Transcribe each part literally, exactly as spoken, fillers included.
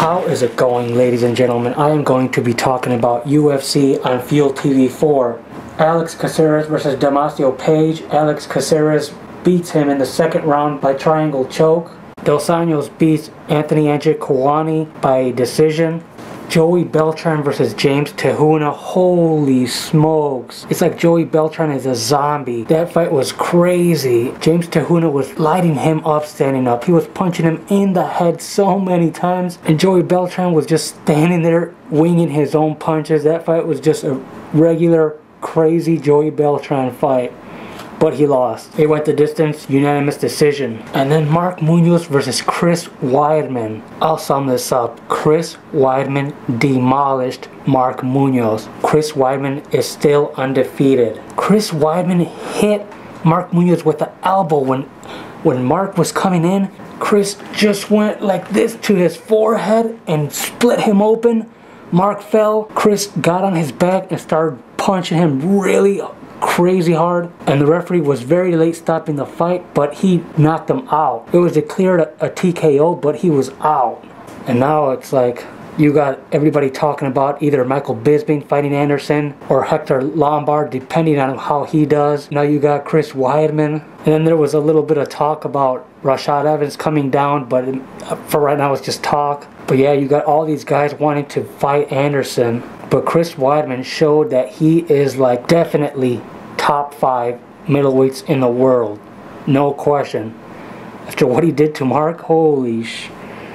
How is it going, ladies and gentlemen? I am going to be talking about U F C on Fuel T V four. Alex Caceres versus Damacio Page. Alex Caceres beats him in the second round by triangle choke. Dos Anjos beats Anthony Njokuani by decision. Joey Beltran versus James Te Huna. Holy smokes. It's like Joey Beltran is a zombie. That fight was crazy. James Te Huna was lighting him up standing up. He was punching him in the head so many times. And Joey Beltran was just standing there winging his own punches. That fight was just a regular crazy Joey Beltran fight. But he lost. It went the distance, unanimous decision. And then Mark Munoz versus Chris Weidman. I'll sum this up. Chris Weidman demolished Mark Munoz. Chris Weidman is still undefeated. Chris Weidman hit Mark Munoz with the elbow when, when Mark was coming in. Chris just went like this to his forehead and split him open. Mark fell. Chris got on his back and started punching him really crazy hard, and the referee was very late stopping the fight, but he knocked him out. It was declared a, a T K O, but he was out. And now it's like you got everybody talking about either Michael Bisping fighting Anderson or Hector Lombard, depending on how he does. Now you got Chris Weidman, and then there was a little bit of talk about Rashad Evans coming down, but for right now it's just talk. But yeah, you got all these guys wanting to fight Anderson. But Chris Weidman showed that he is like definitely top five middleweights in the world. No question. After what he did to Mark, holy sh...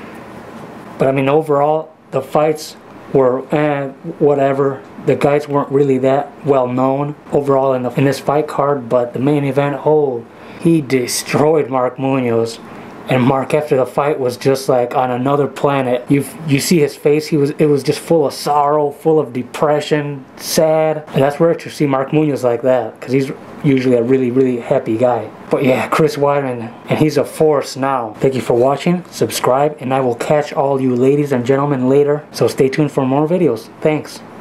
But I mean, overall, the fights were eh, whatever. The guys weren't really that well known overall in, the, in this fight card. But the main event, oh, he destroyed Mark Munoz. And Mark, after the fight, was just like on another planet. You you see his face, he was it was just full of sorrow, full of depression, sad. And that's rare to see Mark Munoz like that, because he's usually a really, really happy guy. But yeah, Chris Weidman, and he's a force now. Thank you for watching, subscribe, and I will catch all you ladies and gentlemen later. So stay tuned for more videos. Thanks.